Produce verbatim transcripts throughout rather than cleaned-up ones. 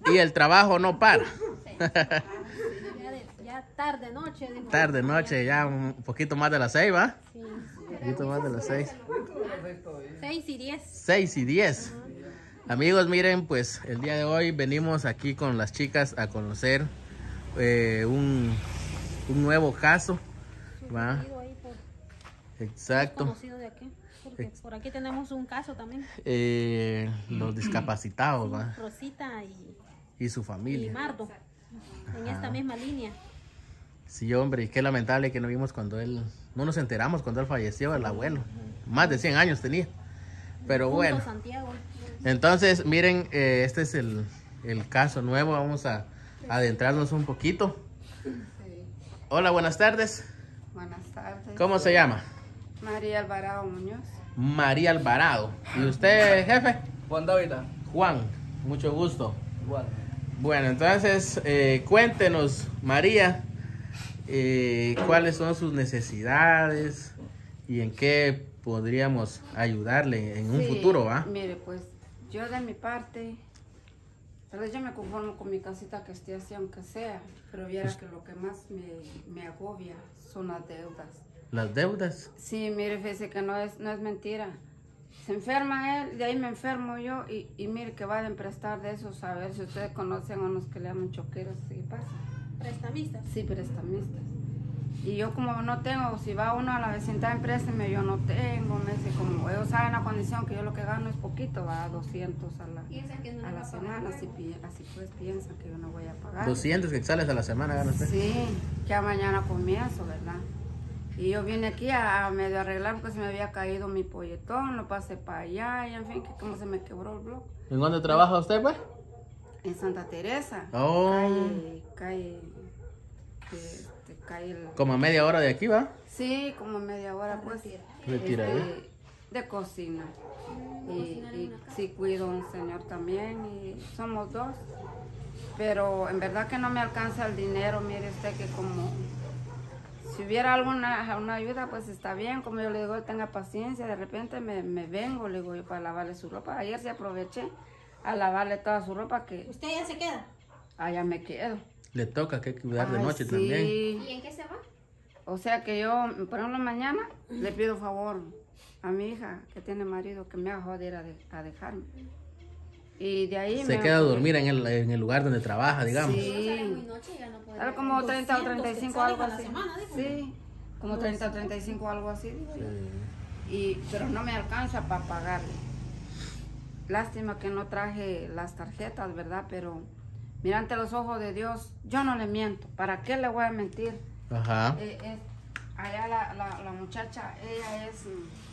y el trabajo no para. Ya, de, ya tarde noche. Dijo. Tarde noche, ya un poquito más de las seis, ¿va? Sí. Un poquito más de las seis. Seis y diez. Seis y diez. Amigos, miren, pues el día de hoy venimos aquí con las chicas a conocer eh, un, un nuevo caso, ¿va? Ahí por, Exacto. conocido de aquí, porque por aquí tenemos un caso también. Eh, los discapacitados, ¿va? Rosita y, Y su y familia. Mardo, en esta misma línea. Sí, hombre, y qué lamentable que no vimos cuando él, no nos enteramos cuando él falleció, el abuelo. Más de cien años tenía. Pero Junto bueno. Santiago. Entonces, miren, eh, este es el, el caso nuevo. Vamos a adentrarnos un poquito. Hola, buenas tardes. Buenas tardes. ¿Cómo se llama? María Alvarado Muñoz. María Alvarado. ¿Y usted, jefe? Juan David. Juan, mucho gusto. Igual. Bueno, entonces, eh, cuéntenos, María, eh, cuáles son sus necesidades y en qué podríamos ayudarle en un Sí, futuro, ¿va? Mire, pues yo de mi parte, tal vez yo me conformo con mi casita que esté así, aunque sea, pero viera Pues que lo que más me, me agobia son las deudas. Las deudas. Sí, mire, fíjese que no es, no es mentira. Se enferma él, de ahí me enfermo yo, y, y mire que va a prestar de esos, a ver si ustedes conocen a unos que le llaman choqueros, ¿qué pasa? Prestamistas. Sí, prestamistas. Y yo como no tengo, si va uno a la vecindad en préstame, yo no tengo, me dice, como ellos saben la condición que yo lo que gano es poquito, va a doscientos a la, a la semana, así, pi- así pues piensan que yo no voy a pagar. doscientos quetzales a la semana gana usted. Sí, ya mañana comienzo, ¿verdad? Y yo vine aquí a, a medio arreglar porque se me había caído mi polletón, lo pasé para allá y en fin, que como se me quebró el bloque. ¿En dónde trabaja usted, pues? En Santa Teresa, Oh. calle, calle, este, calle... el- Como a media hora de aquí, ¿va? Sí, como media hora, pues. Retira, este, ¿eh? de cocina. Y, y sí cuido a un señor también y somos dos. Pero en verdad que no me alcanza el dinero, mire usted que como si hubiera alguna una ayuda, pues está bien. Como yo le digo, tenga paciencia, de repente me, me vengo, le digo yo, para lavarle su ropa. Ayer sí aproveché a lavarle toda su ropa que ¿Usted ya se queda? allá me quedo. Le toca que cuidar de Ay, noche sí. también. ¿Y en qué se va? O sea que yo, por ejemplo, mañana le pido favor a mi hija que tiene marido que me haga joder a, de- a dejarme. Y de ahí Se me queda a dormir en el, en el lugar donde trabaja, digamos. Sí. Era como treinta o treinta y cinco, algo así. Sí, como treinta o treinta y cinco, algo así, digo yo. Y, pero no me alcanza para pagarle. Lástima que no traje las tarjetas, ¿verdad? Pero mira, ante los ojos de Dios, yo no le miento. ¿Para qué le voy a mentir? Ajá. Eh, eh, allá la, la, la muchacha, ella es,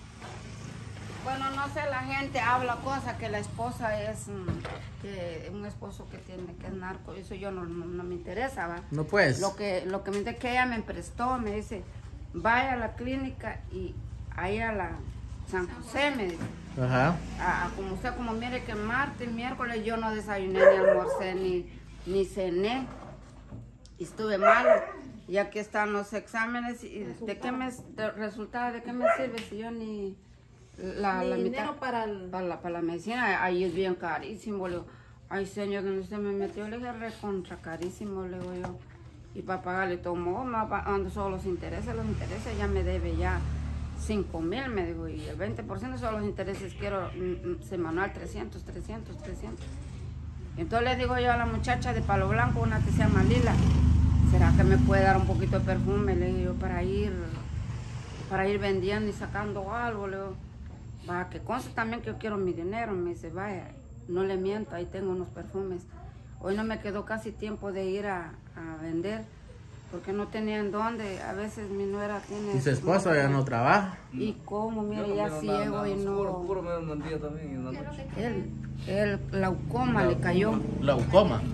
mm, bueno, no sé, la gente habla cosas que la esposa es, mm, que un esposo que tiene, que es narco, eso yo no, no, no me interesa, ¿va? No pues. Lo que, lo que me dice que ella me prestó, me dice, vaya a la clínica y ahí a la San José, me dice. Ajá. A- a- como usted, como mire que martes, miércoles yo no desayuné, ni almorcé, ni, ni cené, y estuve malo. Y aquí están los exámenes, y de qué me, de resultado, de qué me sirve si yo ni la, Ni la dinero mitad para el... para la, para la medicina, ahí es bien carísimo, le digo, ay señor, donde usted me metió, le dije, recontra carísimo, le digo yo, y para pagarle tomó, ando solo los intereses, los intereses ya me debe ya cinco mil, me dijo, y el veinte por ciento son los intereses, quiero mm, semanal trescientos, trescientos, trescientos. Entonces le digo yo a la muchacha de Palo Blanco, una que se llama Lila, ¿será que me puede dar un poquito de perfume? Le digo yo, para ir, para ir vendiendo y sacando algo, le digo, va, que conste también que yo quiero mi dinero. Me dice, vaya, no le miento, ahí tengo unos perfumes. Hoy no me quedó casi tiempo de ir a, a vender, porque no tenía en dónde. A veces mi nuera tiene... Y su esposo ya no trabaja. ¿Y cómo? Mire, Yo no ya miro ciego nada, y nada, no... Puro, puro me dan un día también y en la noche. Él, el glaucoma le cayó. Glaucoma.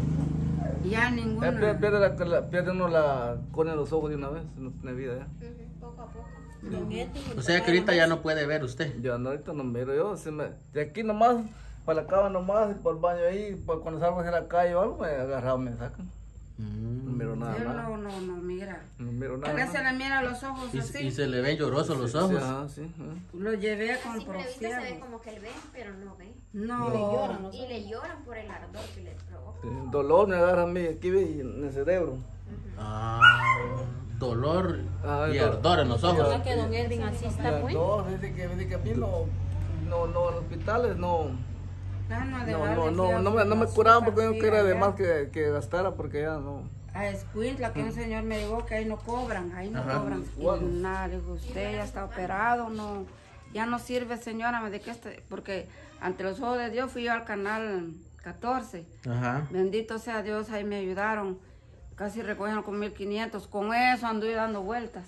Ya Eh, ninguna. pierde, pierde, la, la- pierde uno la córnea de los ojos de una vez, no tiene vida ya. Poco a poco. Don Edwin, O sea que ahorita ya no puede ver usted. Yo no, ahorita no miro, yo se me, de aquí nomás, para la cama nomás, y por el baño ahí, pues cuando salgo hacia la calle o algo, me agarrado me sacan. Mm. miro nada. Él nada. no, no, no mira. No miro nada. A veces nada. le mira los ojos Y, así. y se le ven llorosos los Sí, ojos. ajá, sí, ajá. Lo llevé A con simple vista se ve prosiego. como que él ve, pero no ve. No. Le lloran los Y ojos. le lloran por el ardor que le provoca. Sí, dolor me agarra a mí aquí ve, en el cerebro. Ah, dolor Ah, y do- ardor en los ojos. ¿Verdad que don Edwin así está, pues? No, dice que, dice que a mí no, no, no, en los hospitales no, Gana de no, darle no, no, frío no, me, no me azúcar, curaban porque yo sí, quería de allá. más que, que gastara porque ya no. A Escuintla, que un señor me dijo que ahí no cobran, ahí no Ajá. cobran. Y nada, le digo, usted ya está operado, no, ya no sirve, señora, me de que este, porque ante los ojos de Dios fui yo al canal catorce. Ajá. Bendito sea Dios, ahí me ayudaron. Casi recogieron con mil quinientos. Con eso anduve dando vueltas.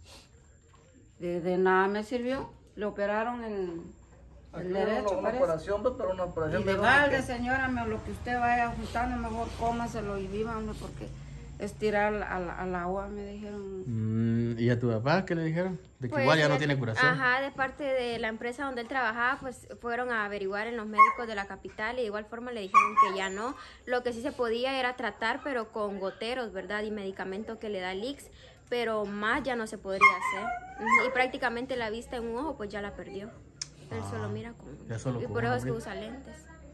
De, de nada me sirvió. Le operaron el, el derecho, una, una parece. operación, pues, pero una operación Y de de balde, señora, me, lo que usted vaya juntando, mejor cómaselo y vívanlo porque es tirar a la, al agua, me dijeron. Mm, ¿Y a tu papá qué le dijeron? De que Pues, igual ya no de- tiene curación. Ajá, de parte de la empresa donde él trabajaba, pues fueron a averiguar en los médicos de la capital y de igual forma le dijeron que ya no. Lo que sí se podía era tratar, pero con goteros, ¿verdad? Y medicamento que le da el I X, pero más ya no se podría hacer. Ujú, y prácticamente la vista en un ojo, pues ya la perdió. Él solo mira con... ya solo y con por un eso es que ojo. usa lentes.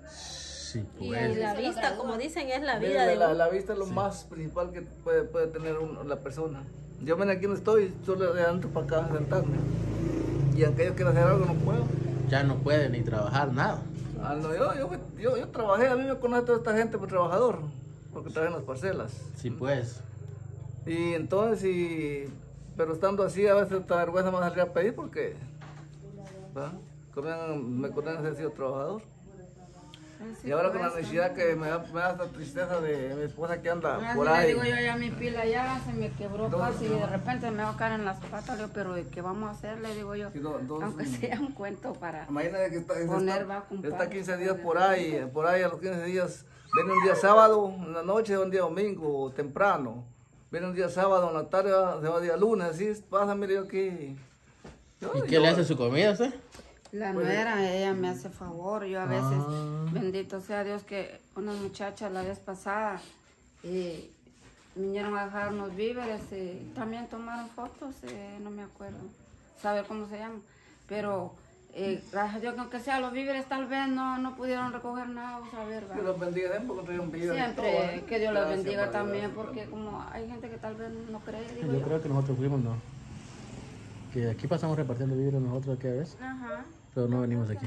Sí, Y pues. la vista, como dicen, es la Mire, vida de la, uno. la vista es lo más principal que puede, puede tener un- la persona. Yo ven aquí no estoy, solo le ando para acá a sentarme. Y aunque yo quiera hacer algo no puedo. Ya no puede ni trabajar nada. Ah, no, yo, yo, yo, yo trabajé, a mí me conoce toda esta gente por trabajador, porque trabajé en las parcelas. Sí, pues. Y entonces, y, pero estando así, a veces esta vergüenza me salir a pedir porque ¿verdad? Como me conocen haber sido trabajador. Así Y ahora con la pues, necesidad que me da, me da esta tristeza de mi esposa que anda así por le ahí. digo yo, ya mi pila ya se me quebró Dos, casi y no. de repente me va a caer en las patas, le digo, pero ¿qué vamos a hacer? Le digo yo, Sí, do- dos, aunque mm. sea un cuento para... Imagínate que está, Poner está, va, compadre. está quince días por ahí, por ahí a los quince días, viene un día sábado en la noche, un día domingo, temprano, viene un día sábado en la tarde, se va día lunes, así pasa, mire yo aquí. Yo- ¿Y qué yo- le hace su comida usted? La nuera, ella me hace favor, yo a veces, Ah. bendito sea Dios, que una muchacha la vez pasada eh, vinieron a dejar unos víveres, eh, también tomaron fotos, eh, no me acuerdo, saber cómo se llama, pero eh, gracias a Dios que aunque sea los víveres tal vez no, no pudieron recoger nada, vamos a ver, Que ¿verdad? los bendiga siempre, porque traen vida y todo, Siempre ¿eh? que Dios los Gracias, bendiga Padre, también, gracias, porque Padre. como hay gente que tal vez no cree, digo Yo yo. creo que nosotros fuimos, no. Que aquí pasamos repartiendo vidrio nosotros aquella vez, Ajá. pero no venimos aquí.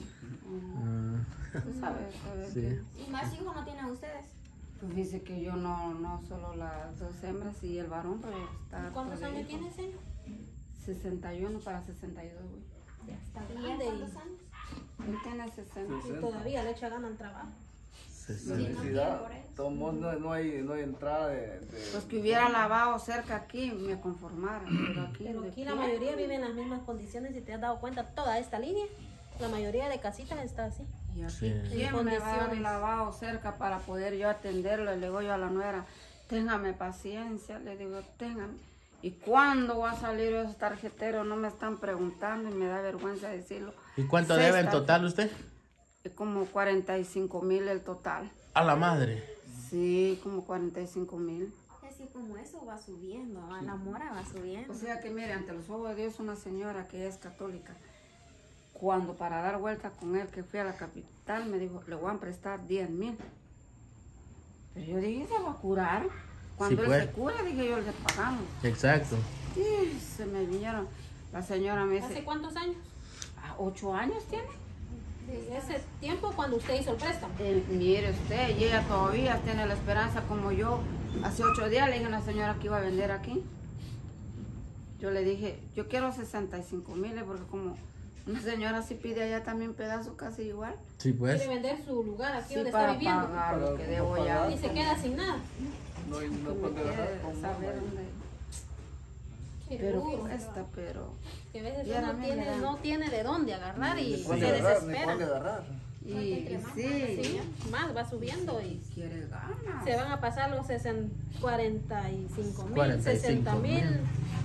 Ah, Tú sabes, sabes sí. que- ¿Y más hijos no tienen ustedes? Pues dice que yo no, no solo las dos hembras y el varón, pero está... ¿Cuántos todo años hijo. tiene, señor? sesenta y uno para sesenta y dos, güey. Ya está ¿Y él grande cuántos años? Él tiene sesenta. y todavía le echa gana al trabajo. sesenta. Necesidad, todos modos, no, no hay, no hay entrada de, de- Pues que hubiera lavado cerca aquí, me conformara. Pero aquí, Pero de aquí la pie. mayoría vive en las mismas condiciones. Si te has dado cuenta, toda esta línea, la mayoría de casitas está así. Y aquí, Sí. ¿quién En me va a dar condiciones. lavado cerca para poder yo atenderlo? Le digo yo a la nuera, téngame paciencia, le digo, téngame. ¿Y cuándo va a salir esos tarjeteros? No me están preguntando y me da vergüenza decirlo. ¿Y cuánto Seis debe en tarje- total usted? Es como cuarenta y cinco mil el total. A la madre. Sí, como cuarenta y cinco mil. Así como eso va subiendo, a la mora va subiendo. O sea que mire, ante los ojos de Dios, una señora que es católica, cuando para dar vuelta con él, que fui a la capital, me dijo, le voy a prestar diez mil. Pero yo dije, ¿se va a curar? Cuando Sí, él pues. se cura, dije yo, le pagamos. Exacto. Y se me vinieron. La señora me ¿Hace dice, cuántos años? "¿Ah, ¿ocho años tiene? Desde ese tiempo cuando usted hizo el préstamo. Eh, mire usted, y ella todavía tiene la esperanza como yo. Hace ocho días le dije a una señora que iba a vender aquí. Yo le dije, yo quiero sesenta y cinco mil, porque como una señora sí pide allá también pedazo casi igual. Sí, pues. Quiere vender su lugar aquí Sí, donde está para viviendo. pagar lo que Para debo ya. pagar. Y se queda sin nada. no hay Que no me puede quiere dejar como- saber dónde. Qué Pero duro. cuesta, pero. Que a veces Y ahora uno me tiene, dan. no tiene de dónde agarrar y Ni se puede agarrar, ni desespera. puede agarrar. Y, y sí, Sí, más va subiendo y quiere ganas. se van a pasar los sesenta, cuarenta y cinco mil, cuarenta y cinco sesenta mil. mil.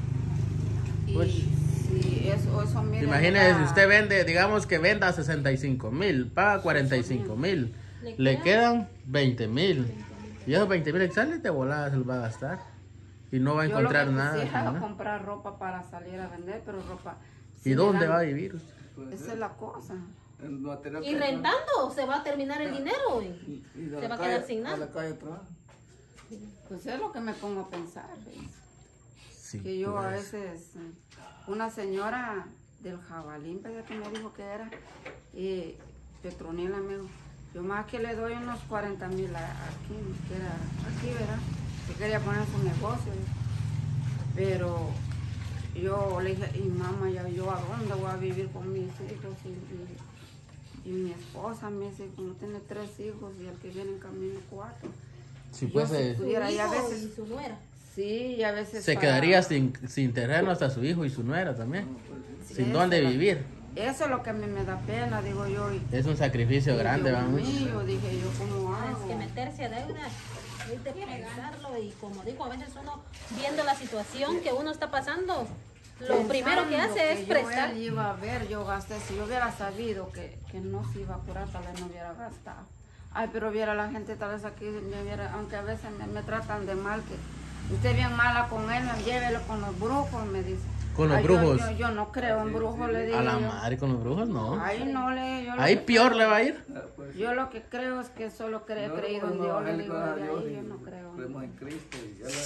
Y Pues- sí, eso, eso mire. Imagínese, si ya- usted vende, digamos que venda sesenta y cinco mil, paga cuarenta y cinco mil, Le le quedan quedan veinte mil. Y esos veinte mil exales de volada se los va a gastar. Y no va a Yo encontrar lo que nada. quisiera ¿no? comprar ropa para salir a vender, pero ropa... ¿Y sí dónde me dan- va a vivir usted? Esa es la cosa. El material Y que- rentando se va a terminar el dinero. Y Y, y de se la va a calle- quedar sin A nada. la calle atrás. Pues es lo que me pongo a pensar. ¿ves? Sí, Que yo a pues. veces, mm, una señora del Jabalín, ¿verdad? Que me dijo que era, y Petronila me dijo, yo más que le doy unos cuarenta mil aquí, que era aquí, ¿verdad? Que quería poner su negocio. Pero yo le dije, y mamá, ya yo a dónde voy a vivir con mis hijos y, y, y mi esposa me dice, como tiene tres hijos y el que viene en camino cuatro. Sí, Yo pues si eh, Su pudiera, y a hijo veces, y su nuera. sí, y a veces se para- quedaría sin, sin terreno hasta su hijo y su nuera también. Sin Eso dónde es lo- vivir. Eso es lo que a mí me da pena, digo yo. Y, Es un sacrificio y grande, Dios vamos. mío, dije yo, ¿cómo Es hago? que meterse a deuda es de pensarlo y como digo, a veces uno viendo la situación que uno está pasando, lo primero que Pensando hace es yo, prestar. él iba a ver, yo gasté, si yo hubiera sabido que, que no se iba a curar, tal vez no hubiera gastado. Ay, pero viera la gente tal vez aquí, me viera, aunque a veces me, me tratan de mal, que usted es bien mala con él, llévelo con los brujos, me dice. Con los Ay, yo- brujos. Yo, yo no creo en brujos, le digo A la yo. madre con los brujos, no. Ay, no le, yo lo Ahí que peor creo- le va a ir. Yo lo que creo es que solo cre- he No, creído en no, Dios, le evangélico digo, a de Dios ahí y yo no creo. Creemos en Cristo. Y ya la-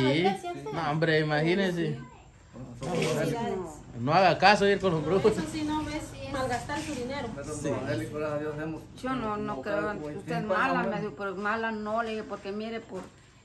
Sí. No, hombre, imagínese. Felicidades. No haga caso de ir con los brujos. Eso sí no ves malgastar su dinero. Nosotros evangélicos, gracias a Dios, hemos- Yo no, no como creo, cada- en- como usted es cinco mala, años, me dijo, pero mala no, le dije, porque mire, por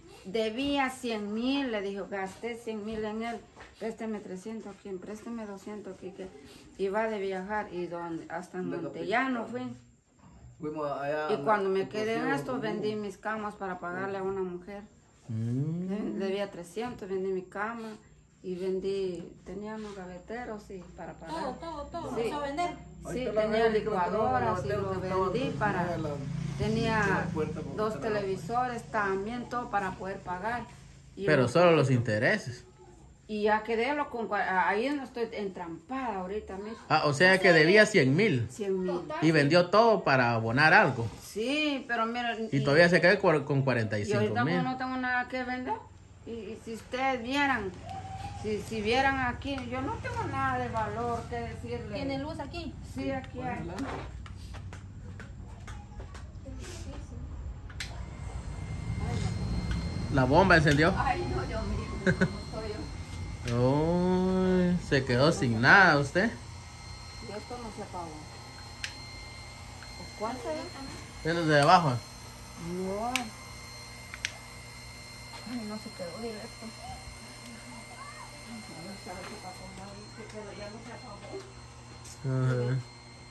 debía cien mil, le dijo, gasté cien mil en él, présteme trescientos aquí, présteme doscientos aquí, que iba de viajar, y donde, hasta en De la Montellano fui. Fuimos allá Y a- cuando me a- quedé en a- esto, vendí mis camas para pagarle a una mujer. Mm. Le- Debía trescientos, vendí mi cama y vendí, tenía unos gaveteros y para Todo, pagar. todo, todo. Sí. Eso a vender. Sí, Ahorita la tenía veo, creo que no, licuadoras y la lo tengo que estaba- vendí para... tenía la- Tenía la puerta por dos atrás. televisores también, todo para poder pagar. Y Pero lo- solo los intereses. Y ya quedé lo con... cua- Ahí no estoy entrampada ahorita mismo. Ah, o sea que debía cien mil. cien mil. Y vendió todo para abonar algo. Sí, pero mira... Y todavía se queda con con cuarenta y Y cinco ahorita mil. pues, no tengo nada que vender. Y, y si ustedes vieran, si, si vieran aquí, yo no tengo nada de valor que decirle. ¿Tiene luz aquí? Sí, aquí hay. La bomba encendió. Ay, no, Dios mío, no soy yo. Uy, se quedó sin nada usted. Y esto no se apagó. ¿Pues ¿Cuánto es? Viene de abajo. No. Ay, no se quedó directo. No sabe qué pasó, no, se quedó, ya no se apagó. Ajá.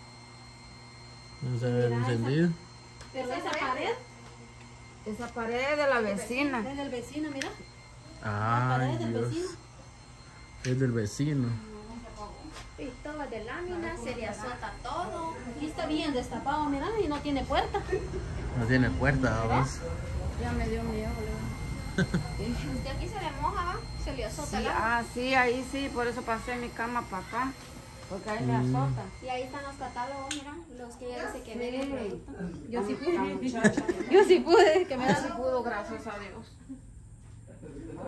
No se ve encendido. Pero esa pared Esa pared es de la vecina. es del vecino, mira. Ay, pared del Dios. vecino. Es del vecino. Y todo de lámina, se le azota todo. Aquí está bien destapado, mira, y no tiene puerta. No tiene puerta, vamos. Ya me dio miedo, le digo. Usted aquí se le moja, ¿va? Se le azota Sí, el agua. ah, sí, ahí sí, por eso pasé mi cama para acá. Porque ahí me Mm. azota. Y ahí están los catálogos, mira, los que ella dice que venden Sí. producto. Yo sí La pude. muchacha. Yo sí pude, que me Ella da sí pudo, gracias a Dios.